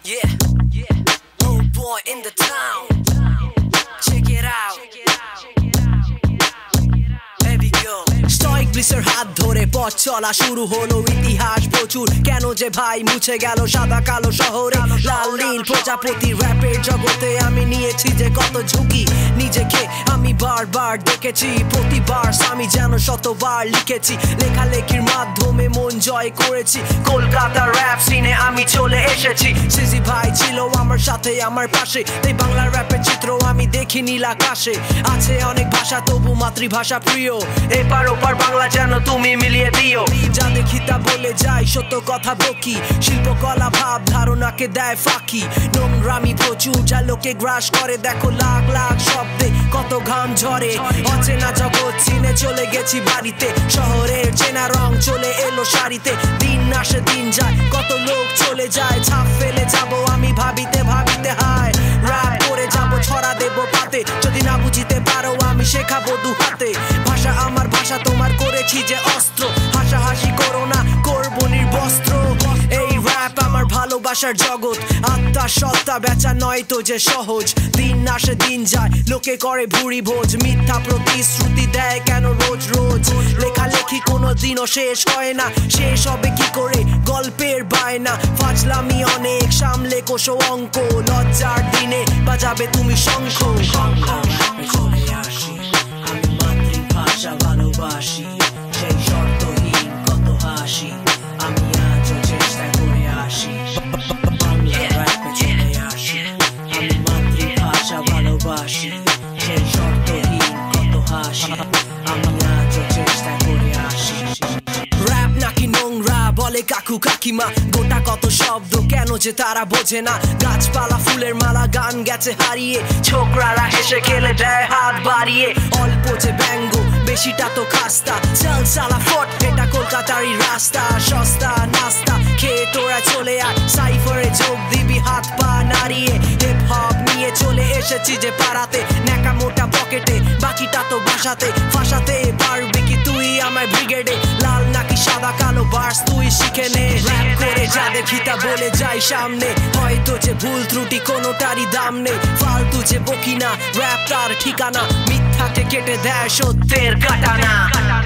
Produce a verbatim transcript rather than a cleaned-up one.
Yeah, yeah. Oldboy in the town. Check it out. Here we go. স্টয়িক ব্লিসের হাত ধরে পথ চলা শুরু হলো ইতিহাস প্রচুর কেন যে ভাই মুছে গেল সাদা কালো শহরে লাল নীল প্রজাপতি র্যাপের জগতে আমি নিয়েছি যে কত ঝুঁকি নিজেকে আমি বারবার দেখেছি প্রতিবার আমি যেন শতবার লিখেছি লেখালেখির মাধ্যমে মন জয় করেছি কলকাতা র্যাপ সিনে আমি চলে এসেছি সিজি ভাই ছিল আমার সাথে আমার পাশে তাই বাংলা র্যাপের চিত্র আমি দেখি নীল আকাশে আছে অনেক ভাষা তবু মাতৃভাষা প্রিয় এপার ওপার বাংলা যেন তুমি মিলিয়ে দিও যা দেখি তা বলে যাই সত্য কথা বকি শিল্পকলা ভাব ধারণাকে দেয় ফাঁকি নোংরামি প্রচুর যা লোকে গ্রাস করে দেখো লাখ লাখ শব্দে কত ঘাম ঝরে অচেনা জগৎ চিনে চলে গেছি বাড়িতে শহরের চেনা রং চলে এলো শাড়িতে দিন আসে দিন যায় কত লোক চলে যায় ছাপ ফেলে যাব আমি ভাবিতে ভাবিতে হায় রাত করে যাব ছড়া দেব পাতে যদি না বুঝিতে পারো আমি শেখাবো দু হাতে ভাষা আমার ভাষা তোমার করেছি যে অস্ত্র হাসাহাসি করো না করবো নির্বস্ত্র এই র‍্যাপ আমার ভালোবাসার জগৎ আত্মা সত্তা বেচা নয় তো যে সহজ দিন আসে দিন যায় লোকে করে ভুরি ভোজ মিথ্যা প্রতিশ্রুতি দেয় কেন রোজ রোজ লেখালেখি কোনো দিনও শেষ হয় না শেষ হবে কি করে গল্পের বায়না ফাজলামি অনেক সামলে কোষো অঙ্ক লজ্জার দিনে বাজাবে তুমি শঙ্খ চলে আসি আমি মাতৃভাষা ভালোবাসি সেই শর্তহীন কত হাসি আমি আজও চেষ্টা করে আসি বাংলা র্যাপে চলে আসি আমি মাতৃভাষা ভালোবাসি সেই শর্তহীন কত হাসি আমি আজও চেষ্টা করে আসি র‍্যাপ নাকি নোংরা বলে কাকু কাকিমা গোটা কত শব্দ কেন যে তারা বোঝে না গাছপালা ফুলের মালা গান গেছে হারিয়ে ছোকরারা হেসে খেলে দেয় হাত বাড়িয়ে অল্প যে ব্যঙ্গ বেশিটা তো খাস্তা চল চালা ফট এটা কলকাতারই রাস্তা সস্তা নাস্তা খেয়ে তোরা চলে আর সাইফারে যোগ দিবি হাত পা নাড়িয়ে হিপ হপ নিয়ে চলে এসেছি যে পাড়াতে নেকা মোটা পকেটে বাকিটা তো বাসাতে ফাঁসাতে পারবি কি তুই আমার ব্রিগেডে লাল নাকি সাদা কালো বার্স তুই শিখে নে র‍্যাপ করে যা দেখি তা বলে যাই সামনে হয়তো যে ভুল ত্রুটি কোনোটারই দাম নেই ফালতু যে বকি না র‍্যাপ তার ঠিকানা মিথ্যাকে কেটে দেয় সত্যের কাটানা।